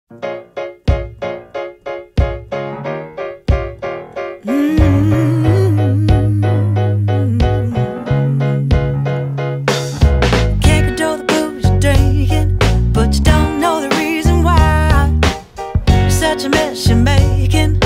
Can't control the booze you're drinking, but you don't know the reason why. You're such a mess you're making.